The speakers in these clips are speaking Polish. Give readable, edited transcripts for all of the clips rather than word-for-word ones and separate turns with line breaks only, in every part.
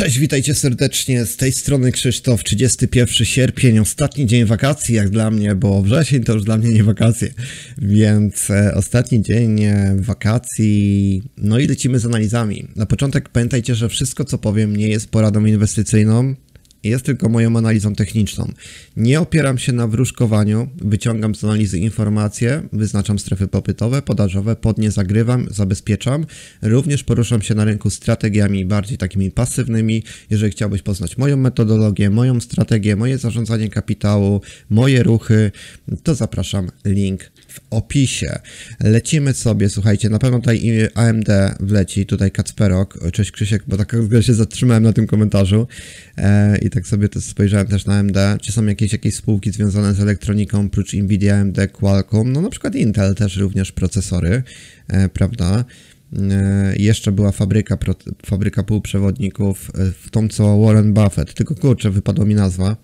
Cześć, witajcie serdecznie, z tej strony Krzysztof, 31 sierpień, ostatni dzień wakacji jak dla mnie, bo wrzesień to już dla mnie nie wakacje, więc ostatni dzień wakacji, no i lecimy z analizami. Na początek pamiętajcie, że wszystko co powiem nie jest poradą inwestycyjną, jest tylko moją analizą techniczną. Nie opieram się na wróżkowaniu, wyciągam z analizy informacje, wyznaczam strefy popytowe, podażowe, pod nie zagrywam, zabezpieczam. Również poruszam się na rynku strategiami bardziej takimi pasywnymi. Jeżeli chciałbyś poznać moją metodologię, moją strategię, moje zarządzanie kapitału, moje ruchy, to zapraszam, link w opisie. Lecimy sobie, słuchajcie, na pewno tutaj AMD wleci, tutaj Kacperok, cześć Krzysiek, bo tak się zatrzymałem na tym komentarzu i tak sobie też spojrzałem też na AMD, czy są jakieś spółki związane z elektroniką, prócz Nvidia, AMD, Qualcomm, no na przykład Intel też również procesory, prawda? Jeszcze była fabryka półprzewodników, w tą co Warren Buffett, tylko kurczę, wypadła mi nazwa.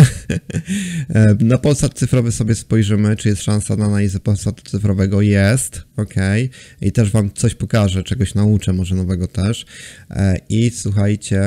Na Polsat cyfrowy sobie spojrzymy, czy jest szansa na analizę Polsatu cyfrowego. Jest, ok. I też wam coś pokażę, czegoś nauczę, może nowego też. I słuchajcie,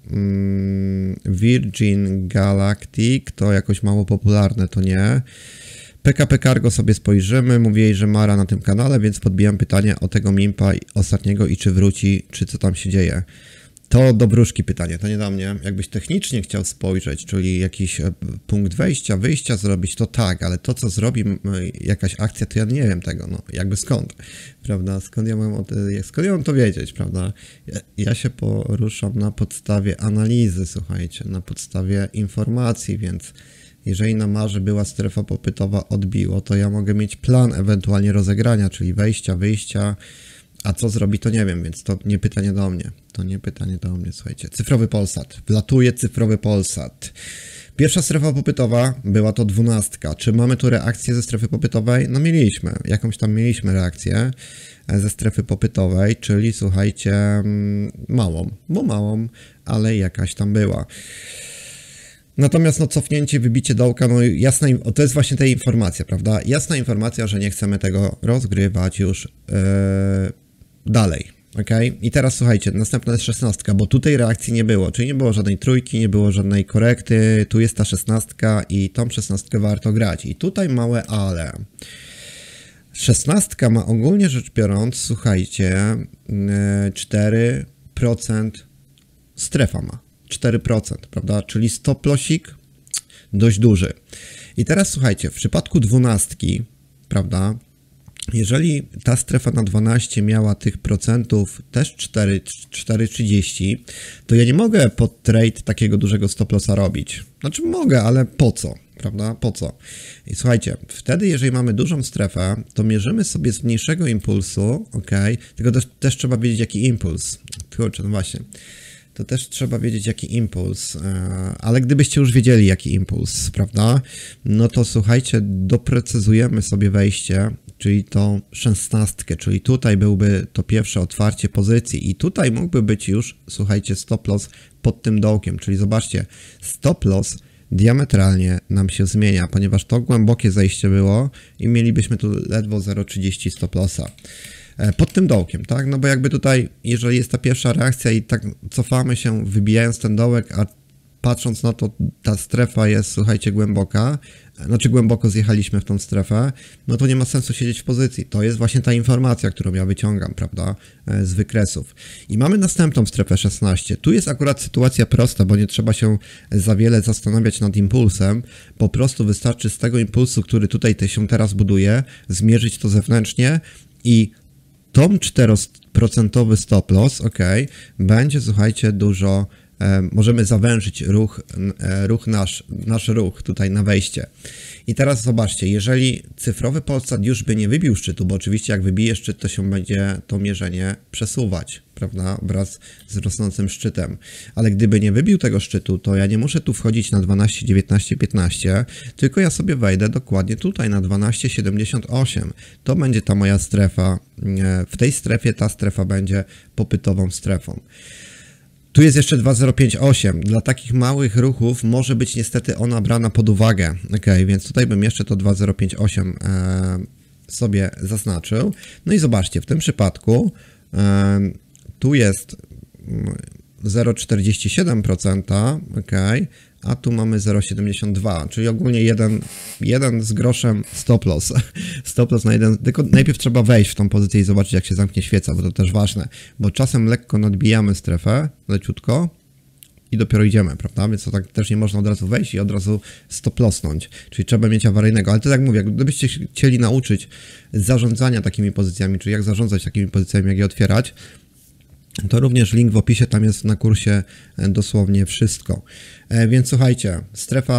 Virgin Galactic to jakoś mało popularne, to nie. PKP Cargo sobie spojrzymy, mówię, że Mara na tym kanale, więc podbijam pytanie o tego Mimpa ostatniego i czy wróci, czy co tam się dzieje. To do wróżki pytanie, to nie do mnie. Jakbyś technicznie chciał spojrzeć, czyli jakiś punkt wejścia, wyjścia zrobić, to tak, ale to co zrobi jakaś akcja, to ja nie wiem tego, no jakby skąd, prawda, skąd ja mam to wiedzieć, prawda. Ja się poruszam na podstawie analizy, słuchajcie, na podstawie informacji, więc jeżeli na Marze była strefa popytowa, odbiło, to ja mogę mieć plan ewentualnie rozegrania, czyli wejścia, wyjścia, a co zrobi, to nie wiem, więc to nie pytanie do mnie. To nie pytanie do mnie, słuchajcie. Cyfrowy Polsat. Wlatuje cyfrowy Polsat. Pierwsza strefa popytowa była to 12. Czy mamy tu reakcję ze strefy popytowej? No mieliśmy. Jakąś tam mieliśmy reakcję ze strefy popytowej, czyli słuchajcie, małą, ale jakaś tam była. Natomiast no cofnięcie, wybicie dołka, no jasna, to jest właśnie ta informacja, prawda? Jasna informacja, że nie chcemy tego rozgrywać już dalej, ok? I teraz słuchajcie, następna jest 16, bo tutaj reakcji nie było, czyli nie było żadnej trójki, nie było żadnej korekty, tu jest ta 16 i tą 16 warto grać. I tutaj małe ale. 16 ma ogólnie rzecz biorąc, słuchajcie, 4% strefa ma. 4%, prawda? Czyli stop lossik dość duży. I teraz słuchajcie, w przypadku 12, prawda? Jeżeli ta strefa na 12 miała tych procentów też 4,30, to ja nie mogę pod trade takiego dużego stop lossa robić. Znaczy mogę, ale po co? Prawda? Po co? I słuchajcie, wtedy jeżeli mamy dużą strefę, to mierzymy sobie z mniejszego impulsu, ok? Tylko też trzeba wiedzieć jaki impuls. Kurczę, no właśnie. To też trzeba wiedzieć jaki impuls, ale gdybyście już wiedzieli jaki impuls, prawda, no to słuchajcie, doprecyzujemy sobie wejście, czyli tą 16, czyli tutaj byłby to pierwsze otwarcie pozycji i tutaj mógłby być już, słuchajcie, stop loss pod tym dołkiem, czyli zobaczcie, stop loss diametralnie nam się zmienia, ponieważ to głębokie zejście było i mielibyśmy tu ledwo 0,30 stop lossa. Pod tym dołkiem, tak? No bo jakby tutaj, jeżeli jest ta pierwsza reakcja i tak cofamy się, wybijając ten dołek, a patrząc na to, ta strefa jest, słuchajcie, głęboka, znaczy głęboko zjechaliśmy w tą strefę, no to nie ma sensu siedzieć w pozycji. To jest właśnie ta informacja, którą ja wyciągam, prawda, z wykresów. I mamy następną strefę 16. Tu jest akurat sytuacja prosta, bo nie trzeba się za wiele zastanawiać nad impulsem. Po prostu wystarczy z tego impulsu, który tutaj się teraz buduje, zmierzyć to zewnętrznie i tą 4% stop loss, ok, będzie, słuchajcie, dużo, możemy zawężyć nasz ruch tutaj na wejście. I teraz zobaczcie, jeżeli cyfrowy Polsat już by nie wybił szczytu, bo oczywiście jak wybije szczyt, to się będzie to mierzenie przesuwać, prawda, wraz z rosnącym szczytem. Ale gdyby nie wybił tego szczytu, to ja nie muszę tu wchodzić na 12, 19, 15, tylko ja sobie wejdę dokładnie tutaj na 12,78. To będzie ta moja strefa. W tej strefie ta strefa będzie popytową strefą. Tu jest jeszcze 2,058. Dla takich małych ruchów może być niestety ona brana pod uwagę. Ok, więc tutaj bym jeszcze to 2,058 sobie zaznaczył. No i zobaczcie, w tym przypadku tu jest 0,47%, ok, a tu mamy 0,72, czyli ogólnie jeden z groszem stop loss. Stop loss na jeden, tylko najpierw trzeba wejść w tą pozycję i zobaczyć, jak się zamknie świeca, bo to też ważne, bo czasem lekko nadbijamy strefę, leciutko, i dopiero idziemy, prawda? Więc to tak też nie można od razu wejść i od razu stop lossnąć, czyli trzeba mieć awaryjnego, ale to tak mówię, gdybyście chcieli nauczyć zarządzania takimi pozycjami, czyli jak zarządzać takimi pozycjami, jak je otwierać, to również link w opisie, tam jest na kursie dosłownie wszystko. Więc słuchajcie, strefa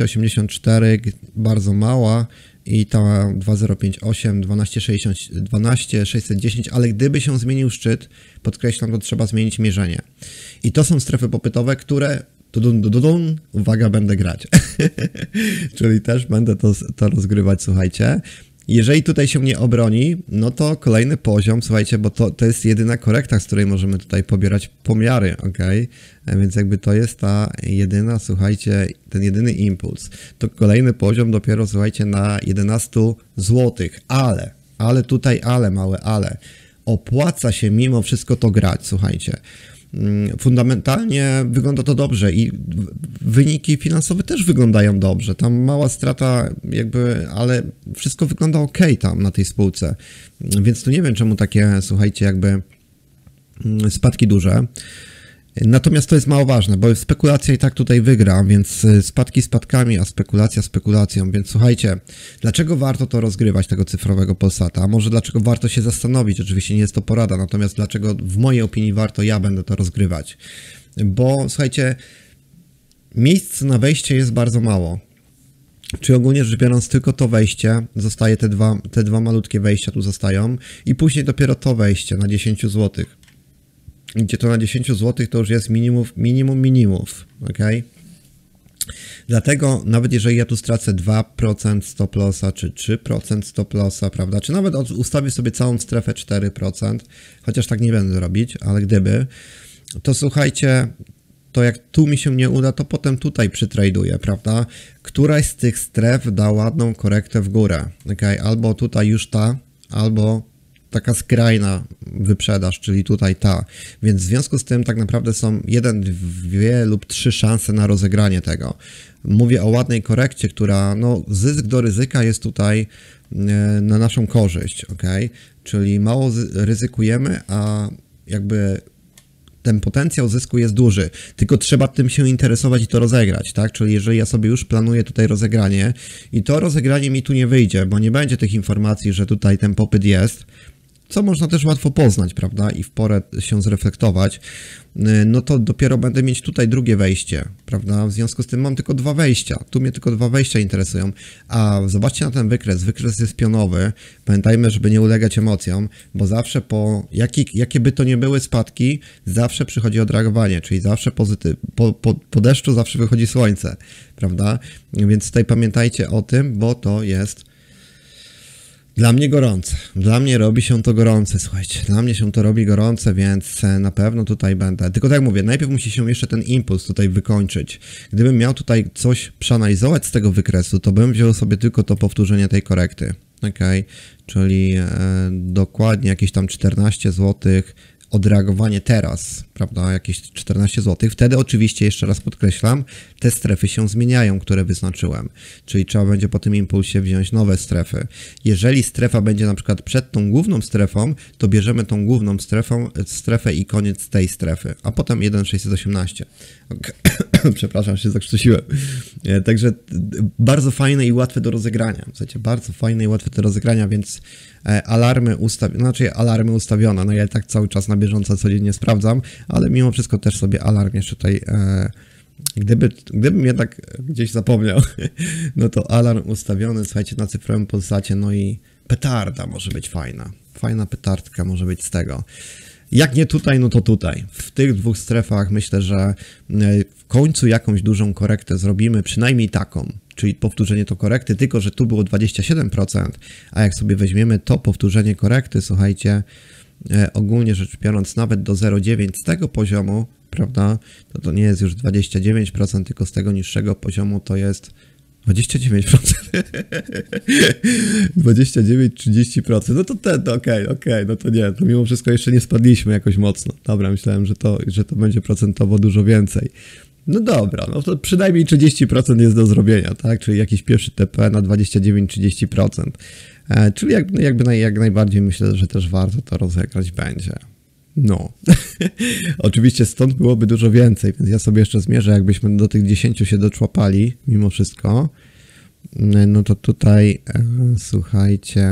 12,84, bardzo mała i ta 2058, 12,60, 12,610, ale gdyby się zmienił szczyt, podkreślam, to trzeba zmienić mierzenie. I to są strefy popytowe, które, uwaga, będę grać. Czyli też będę to rozgrywać, słuchajcie. Jeżeli tutaj się nie obroni, no to kolejny poziom, słuchajcie, bo to jest jedyna korekta, z której możemy tutaj pobierać pomiary, ok? Więc jakby to jest ta jedyna, słuchajcie, ten jedyny impuls. To kolejny poziom dopiero, słuchajcie, na 11 zł, ale tutaj małe ale. Opłaca się mimo wszystko to grać, słuchajcie. Fundamentalnie wygląda to dobrze i wyniki finansowe też wyglądają dobrze. Tam mała strata jakby, ale wszystko wygląda ok tam na tej spółce. Więc tu nie wiem, czemu takie, słuchajcie, jakby spadki duże. Natomiast to jest mało ważne, bo spekulacja i tak tutaj wygra, więc spadki spadkami, a spekulacja spekulacją. Więc słuchajcie, dlaczego warto to rozgrywać, tego cyfrowego Polsata? A może dlaczego warto się zastanowić? Oczywiście nie jest to porada, natomiast dlaczego w mojej opinii ja będę to rozgrywać? Bo słuchajcie, miejsc na wejście jest bardzo mało. Czy ogólnie rzecz biorąc tylko to wejście, zostaje te dwa malutkie wejścia tu zostają i później dopiero to wejście na 10 zł. Gdzie to na 10 zł to już jest minimów, ok? Dlatego nawet jeżeli ja tu stracę 2% stop lossa, czy 3% stop lossa, prawda, czy nawet ustawię sobie całą strefę 4%, chociaż tak nie będę robić, ale gdyby, to słuchajcie, to jak tu mi się nie uda, to potem tutaj przytraduję, prawda? Któraś z tych stref da ładną korektę w górę, ok? Albo tutaj już ta, albo taka skrajna wyprzedaż, czyli tutaj ta. Więc w związku z tym tak naprawdę są 1, 2 lub 3 szanse na rozegranie tego. Mówię o ładnej korekcie, która, no, zysk do ryzyka jest tutaj na naszą korzyść, ok? Czyli mało ryzykujemy, a jakby ten potencjał zysku jest duży, tylko trzeba tym się interesować i to rozegrać, tak? Czyli jeżeli ja sobie już planuję tutaj rozegranie i to rozegranie mi tu nie wyjdzie, bo nie będzie tych informacji, że tutaj ten popyt jest, co można też łatwo poznać, prawda, i w porę się zreflektować, no to dopiero będę mieć tutaj drugie wejście, prawda, w związku z tym mam tylko 2 wejścia, tu mnie tylko 2 wejścia interesują, a zobaczcie na ten wykres jest pionowy, pamiętajmy, żeby nie ulegać emocjom, bo zawsze jakie by to nie były spadki, zawsze przychodzi odreagowanie, czyli zawsze po deszczu zawsze wychodzi słońce, prawda, więc tutaj pamiętajcie o tym, bo to jest dla mnie gorące. Dla mnie robi się to gorące, słuchajcie. Dla mnie się to robi gorące, więc na pewno tutaj będę. Tylko tak jak mówię, najpierw musi się jeszcze ten impuls tutaj wykończyć. Gdybym miał tutaj coś przeanalizować z tego wykresu, to bym wziął sobie tylko to powtórzenie tej korekty. Ok, czyli dokładnie jakieś tam 14 zł odreagowanie teraz, prawda, jakieś 14 zł. Wtedy oczywiście, jeszcze raz podkreślam, te strefy się zmieniają, które wyznaczyłem. Czyli trzeba będzie po tym impulsie wziąć nowe strefy. Jeżeli strefa będzie na przykład przed tą główną strefą, to bierzemy tą główną strefę i koniec tej strefy, a potem 1,618. Okay. Przepraszam, się zakrztusiłem. Także bardzo fajne i łatwe do rozegrania. Słuchajcie, bardzo fajne i łatwe do rozegrania, więc alarmy ustawione. No ja tak cały czas na bieżąco codziennie sprawdzam, ale mimo wszystko też sobie alarm jeszcze tutaj, gdybym jednak gdzieś zapomniał, no to alarm ustawiony, słuchajcie, na cyfrowym Polsacie, no i petarda może być fajna. Fajna petardka może być z tego. Jak nie tutaj, no to tutaj. W tych 2 strefach myślę, że w końcu jakąś dużą korektę zrobimy, przynajmniej taką. Czyli powtórzenie to korekty, tylko że tu było 27%, a jak sobie weźmiemy to powtórzenie korekty, słuchajcie, ogólnie rzecz biorąc nawet do 0,9 z tego poziomu, prawda, to nie jest już 29%, tylko z tego niższego poziomu to jest 29%. 29-30%. No to okej, no to nie, to mimo wszystko jeszcze nie spadliśmy jakoś mocno. Dobra, myślałem, że to będzie procentowo dużo więcej. No dobra, no to przynajmniej 30% jest do zrobienia, tak? Czyli jakiś pierwszy TP na 29-30%. Czyli jak najbardziej myślę, że też warto to rozegrać będzie. No, oczywiście stąd byłoby dużo więcej, więc ja sobie jeszcze zmierzę, jakbyśmy do tych 10 się doczłapali, mimo wszystko, no to tutaj, słuchajcie,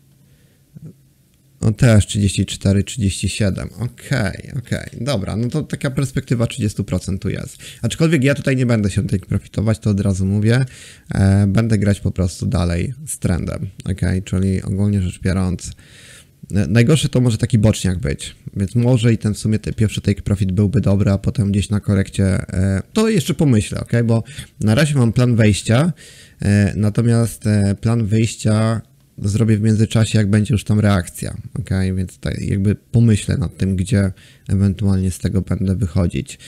no też 34-37, okej, dobra, no to taka perspektywa 30% tu jest. Aczkolwiek ja tutaj nie będę się take profitować, to od razu mówię, będę grać po prostu dalej z trendem, czyli ogólnie rzecz biorąc, najgorszy to może taki boczniak być, więc może i ten w sumie pierwszy take profit byłby dobry, a potem gdzieś na korekcie, to jeszcze pomyślę, bo na razie mam plan wejścia, natomiast plan wyjścia zrobię w międzyczasie, jak będzie już tam reakcja, więc tutaj jakby pomyślę nad tym, gdzie ewentualnie z tego będę wychodzić.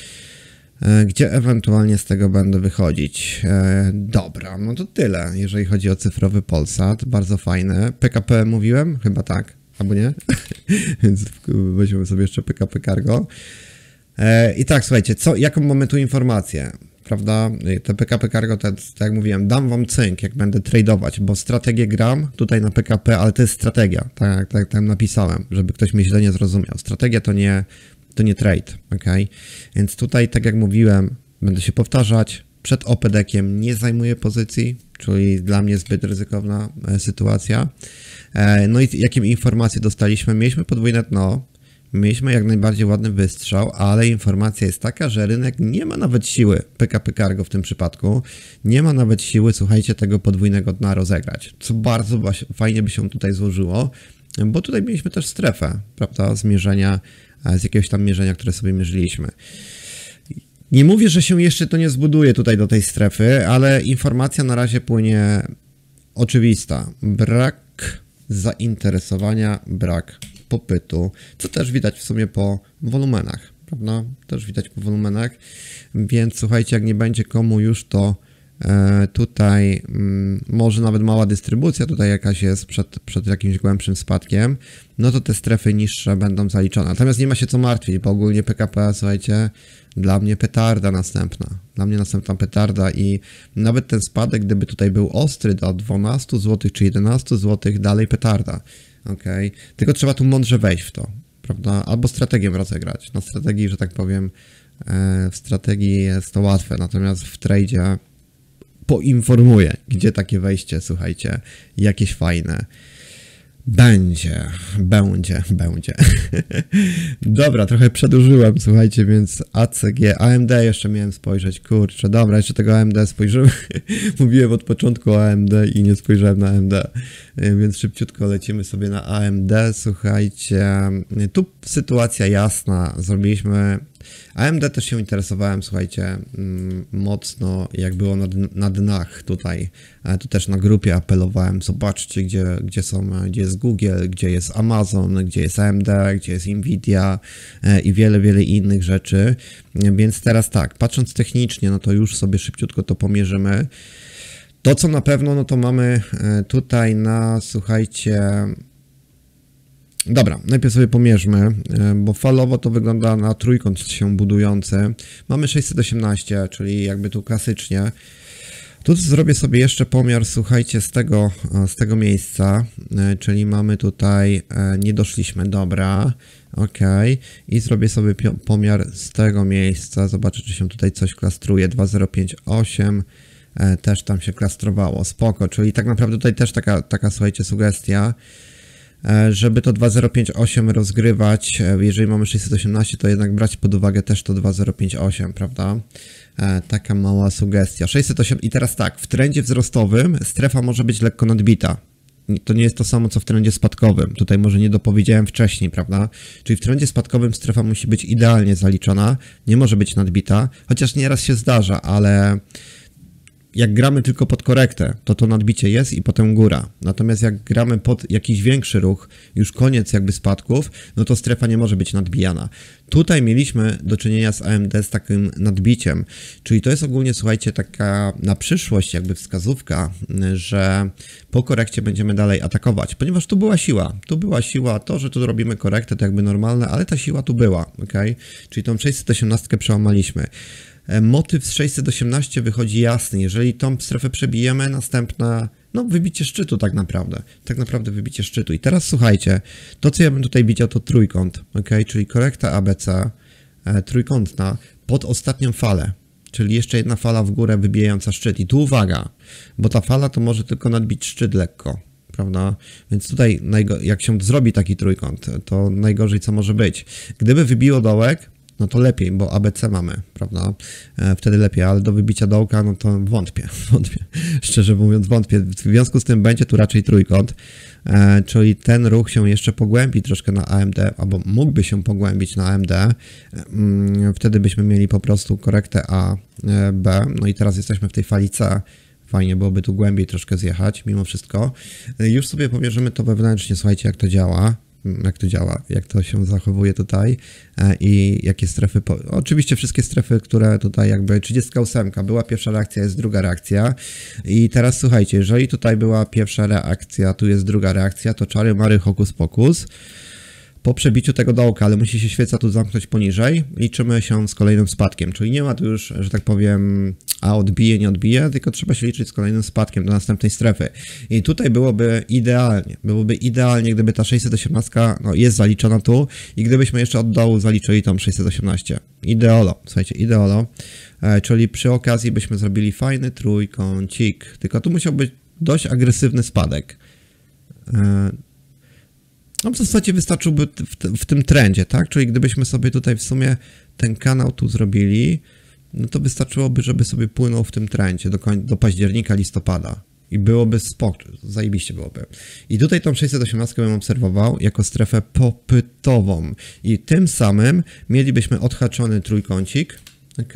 Dobra, no to tyle, jeżeli chodzi o cyfrowy Polsat, bardzo fajne. PKP mówiłem? Chyba tak, albo nie? Więc weźmiemy sobie jeszcze PKP Cargo. I tak, słuchajcie, jaką mamy tu informację? Prawda, te PKP Cargo, tak jak mówiłem, dam wam cynk, jak będę tradeować, bo strategię gram tutaj na PKP, ale to jest strategia, tak tam napisałem, żeby ktoś mnie źle nie zrozumiał. Strategia to nie trade, Więc tutaj, tak jak mówiłem, będę się powtarzać, przed OPEDEK-iem nie zajmuję pozycji, czyli dla mnie zbyt ryzykowna sytuacja. No i jakie informacje dostaliśmy? Mieliśmy podwójne dno, mieliśmy jak najbardziej ładny wystrzał, ale informacja jest taka, że rynek nie ma nawet siły, PKP Cargo w tym przypadku, nie ma nawet siły, słuchajcie, tego podwójnego dna rozegrać, co bardzo fajnie by się tutaj złożyło, bo tutaj mieliśmy też strefę, prawda, zmierzenia, z jakiegoś tam mierzenia, które sobie mierzyliśmy. Nie mówię, że się jeszcze to nie zbuduje tutaj do tej strefy, ale informacja na razie płynie oczywista. Brak zainteresowania, brak popytu, co też widać w sumie po wolumenach, prawda? Też widać po wolumenach, więc słuchajcie, jak nie będzie komu już, to tutaj może nawet mała dystrybucja tutaj jakaś jest przed jakimś głębszym spadkiem, no to te strefy niższe będą zaliczone. Natomiast nie ma się co martwić, bo ogólnie PKP, słuchajcie, dla mnie petarda następna. Dla mnie następna petarda i nawet ten spadek, gdyby tutaj był ostry do 12 zł czy 11 zł, dalej petarda. Tylko trzeba tu mądrze wejść w to, prawda? Albo strategię rozegrać. Na strategii, że tak powiem, w strategii jest to łatwe, natomiast w tradzie poinformuję, gdzie takie wejście, słuchajcie, jakieś fajne. Będzie. Dobra, trochę przedłużyłem, słuchajcie, więc ACG, AMD jeszcze miałem spojrzeć, kurczę, dobra, jeszcze tego AMD spojrzymy. Mówiłem od początku o AMD i nie spojrzałem na AMD, więc szybciutko lecimy sobie na AMD, słuchajcie, tu sytuacja jasna, zrobiliśmy, AMD też się interesowałem, słuchajcie, mocno, jak było na dnach tutaj, tu też na grupie apelowałem, zobaczcie, gdzie jest Google, gdzie jest Amazon, gdzie jest AMD, gdzie jest Nvidia i wiele innych rzeczy, więc teraz tak, patrząc technicznie, no to już sobie szybciutko to pomierzymy. To, co na pewno, no to mamy tutaj słuchajcie, dobra, najpierw sobie pomierzmy, bo falowo to wygląda na trójkąt się budujący. Mamy 618, czyli jakby tu klasycznie. Tu zrobię sobie jeszcze pomiar, słuchajcie, z tego miejsca, czyli mamy tutaj, nie doszliśmy, dobra, i zrobię sobie pomiar z tego miejsca, zobaczę, czy się tutaj coś klastruje, 2058, też tam się klastrowało, spoko, czyli tak naprawdę tutaj też taka słuchajcie, sugestia, żeby to 2058 rozgrywać, jeżeli mamy 618, to jednak brać pod uwagę też to 2058, prawda? Taka mała sugestia. 608 i teraz tak, w trendzie wzrostowym strefa może być lekko nadbita. To nie jest to samo, co w trendzie spadkowym. Tutaj może nie dopowiedziałem wcześniej, prawda? Czyli w trendzie spadkowym strefa musi być idealnie zaliczona, nie może być nadbita, chociaż nieraz się zdarza, ale jak gramy tylko pod korektę, to nadbicie jest i potem góra. Natomiast jak gramy pod jakiś większy ruch, już koniec jakby spadków, no to strefa nie może być nadbijana. Tutaj mieliśmy do czynienia z AMD z takim nadbiciem, czyli to jest ogólnie, słuchajcie, taka na przyszłość jakby wskazówka, że po korekcie będziemy dalej atakować, ponieważ tu była siła, to, że tu robimy korektę to jakby normalne, ale ta siła tu była, ok? Czyli tą 618 przełamaliśmy. Motyw z 618 wychodzi jasny, jeżeli tą strefę przebijemy, następna, no wybicie szczytu tak naprawdę wybicie szczytu. I teraz słuchajcie, to co ja bym tutaj widział to trójkąt, ok, czyli korekta ABC, trójkątna pod ostatnią falę, czyli jeszcze jedna fala w górę wybijająca szczyt. I tu uwaga, bo ta fala to może tylko nadbić szczyt lekko, prawda? Więc tutaj jak się zrobi taki trójkąt, to najgorzej co może być. Gdyby wybiło dołek, no to lepiej, bo ABC mamy, prawda? Wtedy lepiej, ale do wybicia dołka, no to wątpię. Szczerze mówiąc wątpię. W związku z tym będzie tu raczej trójkąt, czyli ten ruch się jeszcze pogłębi troszkę na AMD, albo mógłby się pogłębić na AMD. Wtedy byśmy mieli po prostu korektę A, B, no i teraz jesteśmy w tej fali C. Fajnie byłoby tu głębiej troszkę zjechać, mimo wszystko. Już sobie pomierzymy to wewnętrznie, słuchajcie, jak to się zachowuje tutaj i jakie strefy, oczywiście wszystkie strefy, które tutaj jakby 38 była pierwsza reakcja, jest druga reakcja i teraz słuchajcie, jeżeli tutaj była pierwsza reakcja, tu jest druga reakcja, to czary mary hokus pokus. Po przebiciu tego dołka, ale musi się świeca tu zamknąć poniżej, liczymy się z kolejnym spadkiem, czyli nie ma tu już, że tak powiem, a odbije, nie odbije, tylko trzeba się liczyć z kolejnym spadkiem do następnej strefy. I tutaj byłoby idealnie, gdyby ta 618 no, jest zaliczona tu i gdybyśmy jeszcze od dołu zaliczyli tą 618. Ideolo, słuchajcie, ideolo, czyli przy okazji byśmy zrobili fajny trójkącik, tylko tu musiał być dość agresywny spadek. No w zasadzie wystarczyłby w tym trendzie, tak? Czyli gdybyśmy sobie tutaj w sumie ten kanał tu zrobili, no to wystarczyłoby, żeby sobie płynął w tym trendzie do października, listopada. I byłoby spoko, zajebiście byłoby. I tutaj tą 618 bym obserwował jako strefę popytową. I tym samym mielibyśmy odhaczony trójkącik, ok?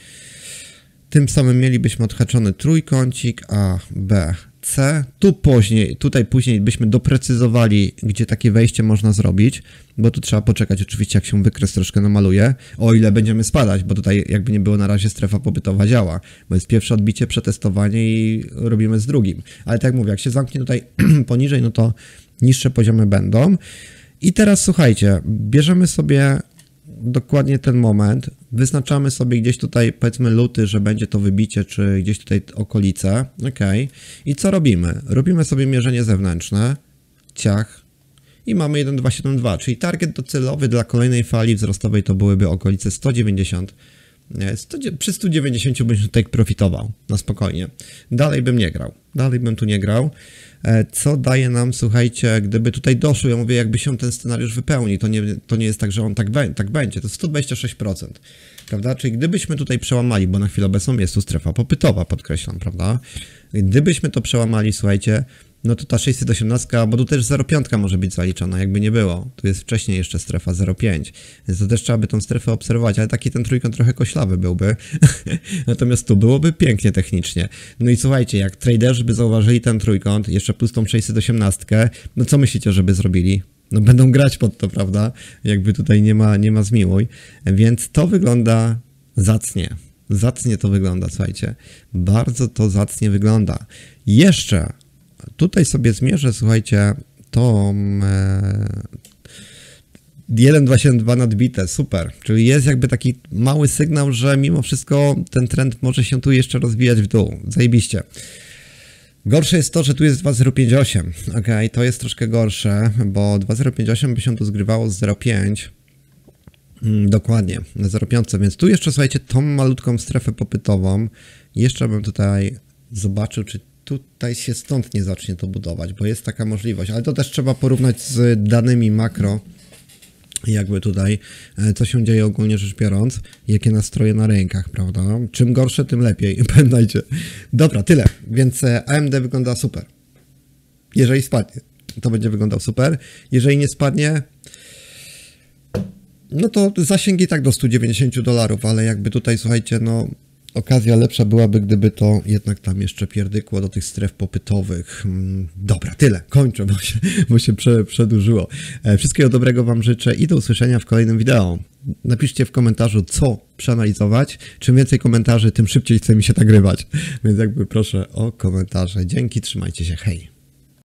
Tym samym mielibyśmy odhaczony trójkącik A, B, C. Tutaj później byśmy doprecyzowali, gdzie takie wejście można zrobić, bo tu trzeba poczekać oczywiście, jak się wykres troszkę namaluje, o ile będziemy spadać, bo tutaj jakby nie było na razie strefa popytowa działa, bo jest pierwsze odbicie, przetestowanie i robimy z drugim. Ale tak jak mówię, jak się zamknie tutaj poniżej, no to niższe poziomy będą. I teraz słuchajcie, bierzemy sobie dokładnie ten moment, wyznaczamy sobie gdzieś tutaj, powiedzmy luty, że będzie to wybicie, czy gdzieś tutaj okolice, ok. I co robimy? Robimy sobie mierzenie zewnętrzne, ciach i mamy 1,272, czyli target docelowy dla kolejnej fali wzrostowej to byłyby okolice 190. Przy 190 bym tutaj profitował, na spokojnie. Dalej bym tu nie grał. Co daje nam, słuchajcie, gdyby tutaj doszło, ja mówię, jakby się ten scenariusz wypełni, to nie jest tak, że on tak będzie, to 126%, prawda? Czyli gdybyśmy tutaj przełamali, bo na chwilę obecną jest tu strefa popytowa, podkreślam, prawda? Gdybyśmy to przełamali, słuchajcie, no to ta 618, bo tu też 0,5 może być zaliczona, jakby nie było. Tu jest wcześniej jeszcze strefa 0,5, więc to też trzeba by tą strefę obserwować, ale taki ten trójkąt trochę koślawy byłby. Natomiast tu byłoby pięknie technicznie. No i słuchajcie, jak traderzy by zauważyli ten trójkąt, jeszcze plus tą 618, no co myślicie, żeby zrobili? No będą grać pod to, prawda? Jakby tutaj nie ma zmiłuj. Więc to wygląda zacnie. Zacnie to wygląda, słuchajcie. Bardzo to zacnie wygląda. Jeszcze tutaj sobie zmierzę, słuchajcie, to 1,272 nadbite, super. Czyli jest jakby taki mały sygnał, że mimo wszystko ten trend może się tu jeszcze rozwijać w dół. Zajebiście. Gorsze jest to, że tu jest 2,058. Ok, to jest troszkę gorsze, bo 2,058 by się tu zgrywało z 0,5. Dokładnie, na 0,5, więc tu jeszcze, słuchajcie, tą malutką strefę popytową. Jeszcze bym tutaj zobaczył, czy tutaj się stąd nie zacznie to budować, bo jest taka możliwość, ale to też trzeba porównać z danymi makro, jakby tutaj, co się dzieje ogólnie rzecz biorąc, jakie nastroje na rynkach, prawda? Czym gorsze, tym lepiej, pamiętajcie. Dobra, tyle, więc AMD wygląda super. Jeżeli spadnie, to będzie wyglądał super. Jeżeli nie spadnie, no to zasięgi tak do $190, ale jakby tutaj, słuchajcie, no okazja lepsza byłaby, gdyby to jednak tam jeszcze pierdykło do tych stref popytowych. Dobra, tyle, kończę, bo się przedłużyło. Wszystkiego dobrego Wam życzę i do usłyszenia w kolejnym wideo. Napiszcie w komentarzu, co przeanalizować. Czym więcej komentarzy, tym szybciej chce mi się nagrywać. Więc jakby proszę o komentarze. Dzięki, trzymajcie się, hej.